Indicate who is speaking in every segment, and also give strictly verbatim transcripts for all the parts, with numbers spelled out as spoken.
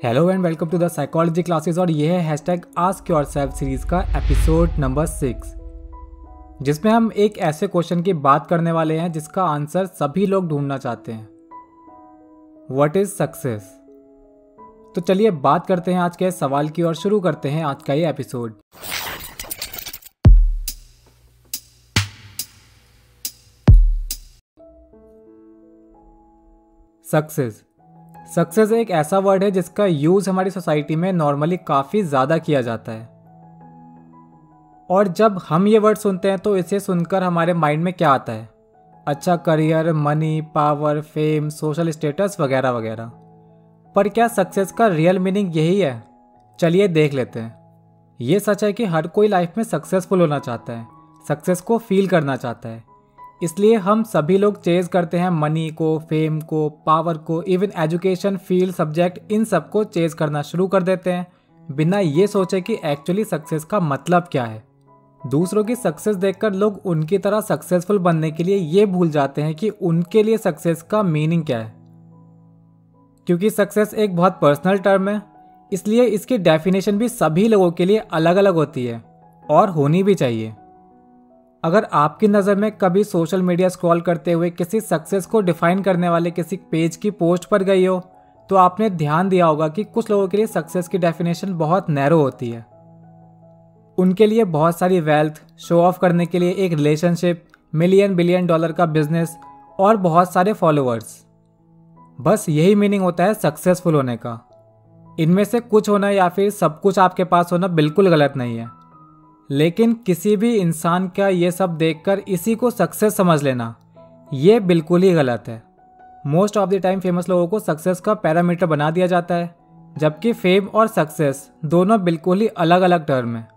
Speaker 1: Hello and welcome to the psychology classes और ये है हैशटैग आस्क योरसेल्फ सीरीज का एपिसोड नंबर सिक्स, जिसमें हम एक ऐसे क्वेश्चन की बात करने वाले हैं जिसका आंसर सभी लोग ढूंढना चाहते हैं। What is success? तो चलिए बात करते हैं आज के सवाल की और शुरू करते हैं आज का ये एपिसोड। सक्सेस सक्सेस एक ऐसा वर्ड है जिसका यूज हमारी सोसाइटी में नॉर्मली काफी ज्यादा किया जाता है, और जब हम ये वर्ड सुनते हैं तो इसे सुनकर हमारे माइंड में क्या आता है? अच्छा career, money, power, fame, social status वगैरह वगैरह। पर क्या सक्सेस का रियल मीनिंग यही है? चलिए देख लेते हैं। ये सच है कि हर कोई लाइफ में सक्सेसफुल होना चाहता है, सक्सेस को फील करना चाहता है। इसलिए हम सभी लोग चेज करते हैं मनी को, फेम को, पावर को, इवन एजुकेशन, फील्ड, सब्जेक्ट, इन सब को चेज करना शुरू कर देते हैं बिना ये सोचे कि एक्चुअली सक्सेस का मतलब क्या है। दूसरों की सक्सेस देखकर लोग उनकी तरह सक्सेसफुल बनने के लिए ये भूल जाते हैं कि उनके लिए सक्सेस का मीनिंग क्या है। क्योंकि सक्सेस एक बहुत पर्सनल टर्म है, इसलिए इसकी डेफिनेशन भी सभी लोगों के लिए अलग अलग होती है और होनी भी चाहिए। अगर आपकी नज़र में कभी सोशल मीडिया स्क्रॉल करते हुए किसी सक्सेस को डिफाइन करने वाले किसी पेज की पोस्ट पर गई हो तो आपने ध्यान दिया होगा कि कुछ लोगों के लिए सक्सेस की डेफिनेशन बहुत नैरो होती है। उनके लिए बहुत सारी वेल्थ, शो ऑफ करने के लिए एक रिलेशनशिप, मिलियन बिलियन डॉलर का बिजनेस और बहुत सारे फॉलोअर्स, बस यही मीनिंग होता है सक्सेसफुल होने का। इनमें से कुछ होना या फिर सब कुछ आपके पास होना बिल्कुल गलत नहीं है, लेकिन किसी भी इंसान का ये सब देखकर इसी को सक्सेस समझ लेना ये बिल्कुल ही गलत है। Most of the time famous लोगों को सक्सेस का पैरामीटर बना दिया जाता है, जबकि फेम और सक्सेस दोनों बिल्कुल ही अलग अलग टर्म हैं।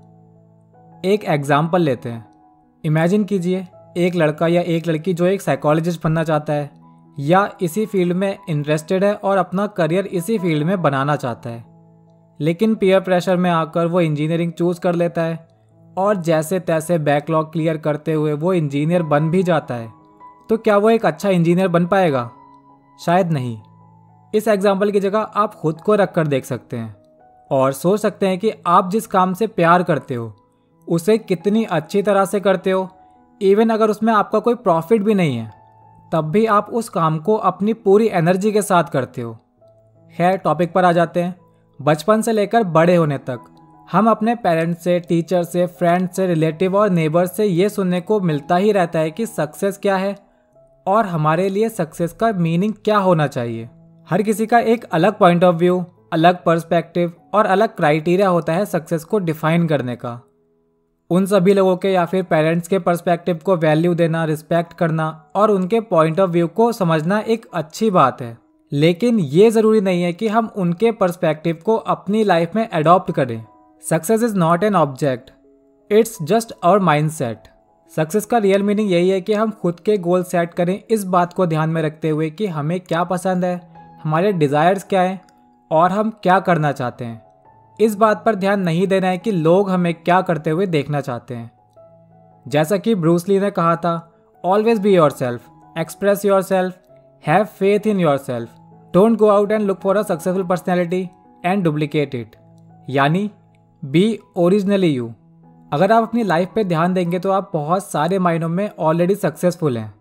Speaker 1: एक एग्जाम्पल लेते हैं। इमेजिन कीजिए एक लड़का या एक लड़की जो एक साइकोलॉजिस्ट बनना चाहता है या इसी फील्ड में इंटरेस्टेड है और अपना करियर इसी फील्ड में बनाना चाहता है, लेकिन पीयर प्रेशर में आकर वो इंजीनियरिंग चूज कर लेता है और जैसे तैसे बैकलॉग क्लियर करते हुए वो इंजीनियर बन भी जाता है। तो क्या वो एक अच्छा इंजीनियर बन पाएगा? शायद नहीं। इस एग्जाम्पल की जगह आप खुद को रख कर देख सकते हैं और सोच सकते हैं कि आप जिस काम से प्यार करते हो उसे कितनी अच्छी तरह से करते हो। इवन अगर उसमें आपका कोई प्रॉफिट भी नहीं है तब भी आप उस काम को अपनी पूरी एनर्जी के साथ करते हो। खैर, टॉपिक पर आ जाते हैं। बचपन से लेकर बड़े होने तक हम अपने पेरेंट्स से, टीचर से, फ्रेंड से, रिलेटिव और नेबर से ये सुनने को मिलता ही रहता है कि सक्सेस क्या है और हमारे लिए सक्सेस का मीनिंग क्या होना चाहिए। हर किसी का एक अलग पॉइंट ऑफ व्यू, अलग पर्सपेक्टिव और अलग क्राइटेरिया होता है सक्सेस को डिफाइन करने का। उन सभी लोगों के या फिर पेरेंट्स के पर्सपेक्टिव को वैल्यू देना, रिस्पेक्ट करना और उनके पॉइंट ऑफ व्यू को समझना एक अच्छी बात है, लेकिन ये ज़रूरी नहीं है कि हम उनके पर्सपेक्टिव को अपनी लाइफ में अडॉप्ट करें। Success is not an object, it's just our mindset. Success का रियल मीनिंग यही है कि हम खुद के गोल सेट करें, इस बात को ध्यान में रखते हुए कि हमें क्या पसंद है, हमारे डिज़ायर्स क्या हैं और हम क्या करना चाहते हैं। इस बात पर ध्यान नहीं देना है कि लोग हमें क्या करते हुए देखना चाहते हैं। जैसा कि ब्रूस ली ने कहा था, always be yourself, express yourself, have faith in yourself, don't go out and look for a successful personality and duplicate it. यानी बी ओरिजिनली यू। अगर आप अपनी लाइफ पे ध्यान देंगे तो आप बहुत सारे मायनों में ऑलरेडी सक्सेसफुल हैं।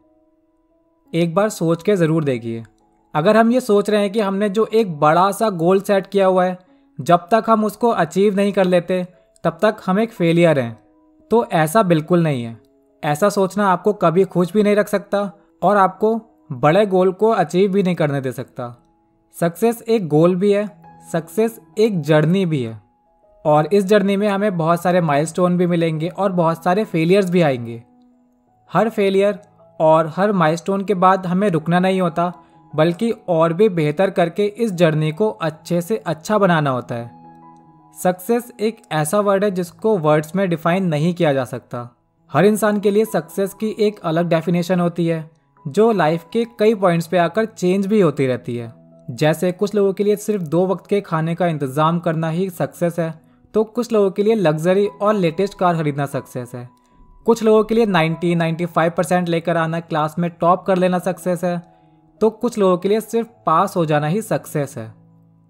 Speaker 1: एक बार सोच के ज़रूर देखिए, अगर हम ये सोच रहे हैं कि हमने जो एक बड़ा सा गोल सेट किया हुआ है, जब तक हम उसको अचीव नहीं कर लेते तब तक हम एक फेलियर हैं, तो ऐसा बिल्कुल नहीं है। ऐसा सोचना आपको कभी खुश भी नहीं रख सकता और आपको बड़े गोल को अचीव भी नहीं करने दे सकता। सक्सेस एक गोल भी है, सक्सेस एक जर्नी भी है, और इस जर्नी में हमें बहुत सारे माइलस्टोन भी मिलेंगे और बहुत सारे फेलियर्स भी आएंगे। हर फेलियर और हर माइलस्टोन के बाद हमें रुकना नहीं होता, बल्कि और भी बेहतर करके इस जर्नी को अच्छे से अच्छा बनाना होता है। सक्सेस एक ऐसा वर्ड है जिसको वर्ड्स में डिफाइन नहीं किया जा सकता। हर इंसान के लिए सक्सेस की एक अलग डेफिनेशन होती है जो लाइफ के कई पॉइंट्स पे आकर चेंज भी होती रहती है। जैसे कुछ लोगों के लिए सिर्फ दो वक्त के खाने का इंतज़ाम करना ही सक्सेस है, तो कुछ लोगों के लिए लग्जरी और लेटेस्ट कार खरीदना सक्सेस है। कुछ लोगों के लिए नब्बे पचानवे परसेंट लेकर आना, क्लास में टॉप कर लेना सक्सेस है, तो कुछ लोगों के लिए सिर्फ पास हो जाना ही सक्सेस है।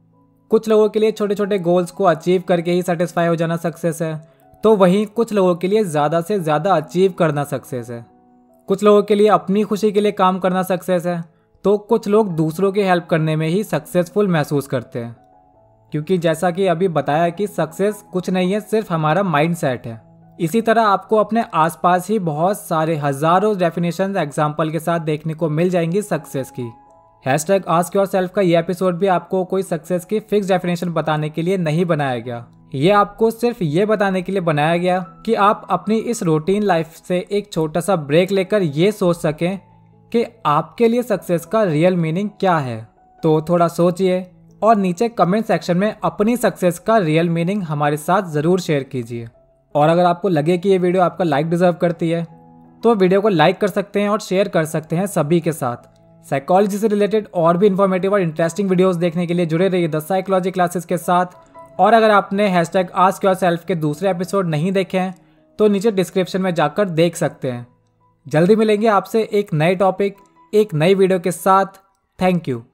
Speaker 1: कुछ लोगों के लिए छोटे छोटे गोल्स को अचीव करके ही सेटिस्फाई हो जाना सक्सेस है, तो वहीं कुछ लोगों के लिए ज़्यादा से ज़्यादा अचीव करना सक्सेस है। कुछ लोगों के लिए अपनी खुशी के लिए काम करना सक्सेस है, तो कुछ लोग दूसरों की हेल्प करने में ही सक्सेसफुल महसूस करते हैं। क्योंकि जैसा कि अभी बताया कि सक्सेस कुछ नहीं है, सिर्फ हमारा माइंड सेट है। इसी तरह आपको अपने आसपास ही बहुत सारे हजारों डेफिनेशन एग्जाम्पल के साथ देखने को मिल जाएंगी सक्सेस की। हैशटैग आस्क योरसेल्फ का ये एपिसोड भी आपको कोई सक्सेस की फिक्स डेफिनेशन बताने के लिए नहीं बनाया गया। ये आपको सिर्फ ये बताने के लिए बनाया गया कि आप अपनी इस रूटीन लाइफ से एक छोटा सा ब्रेक लेकर ये सोच सकें कि आपके लिए सक्सेस का रियल मीनिंग क्या है। तो थोड़ा सोचिए और नीचे कमेंट सेक्शन में अपनी सक्सेस का रियल मीनिंग हमारे साथ ज़रूर शेयर कीजिए। और अगर आपको लगे कि ये वीडियो आपका लाइक डिजर्व करती है तो वीडियो को लाइक कर सकते हैं और शेयर कर सकते हैं सभी के साथ। साइकोलॉजी से रिलेटेड और भी इन्फॉर्मेटिव और इंटरेस्टिंग वीडियोस देखने के लिए जुड़े रहिए द साइकोलॉजी क्लासेस के साथ। और अगर आपने हैशटैग आस्क योरसेल्फ के दूसरे एपिसोड नहीं देखे हैं तो नीचे डिस्क्रिप्शन में जाकर देख सकते हैं। जल्दी मिलेंगे आपसे एक नए टॉपिक एक नई वीडियो के साथ। Thank you.